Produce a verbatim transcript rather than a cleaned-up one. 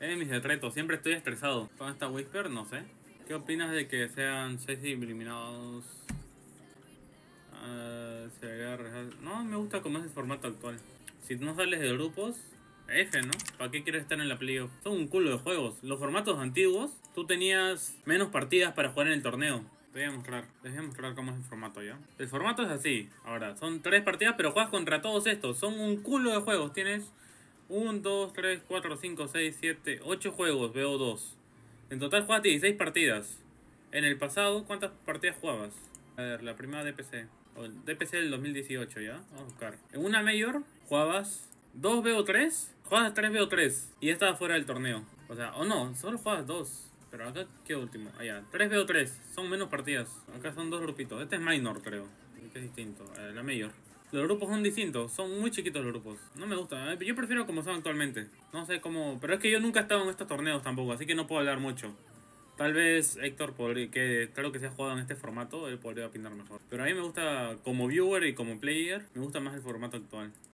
Es mi secreto, siempre estoy estresado. Con esta Whisper, no sé. ¿Qué opinas de que sean seis eliminados? Uh, se agarra... No, me gusta como es el formato actual. Si no sales de grupos, F, ¿no? ¿Para qué quieres estar en la playoff? Son un culo de juegos. Los formatos antiguos, tú tenías menos partidas para jugar en el torneo. Te voy a mostrar, te voy a mostrar cómo es el formato ya. El formato es así. Ahora, son tres partidas, pero juegas contra todos estos. Son un culo de juegos. Tienes uno, dos, tres, cuatro, cinco, seis, siete, ocho juegos. Veo dos. En total juegas dieciséis partidas. En el pasado, ¿cuántas partidas jugabas? A ver, la primera D P C. O D P C del dos mil dieciocho, ¿ya? Vamos a buscar. En una Major jugabas dos B O tres. Jugabas tres B O tres. Y ya estabas fuera del torneo. O sea, o no, solo jugabas dos. Pero acá, ¿qué último? Allá, tres B O tres. Son menos partidas. Acá son dos grupitos. Este es minor, creo. Que es distinto. Eh, la Major. Los grupos son distintos. Son muy chiquitos los grupos. No me gusta. Yo prefiero como son actualmente. No sé cómo... Pero es que yo nunca he estado en estos torneos tampoco. Así que no puedo hablar mucho. Tal vez Héctor, podría, que claro que se ha jugado en este formato, él podría opinar mejor. Pero a mí me gusta, como viewer y como player, me gusta más el formato actual.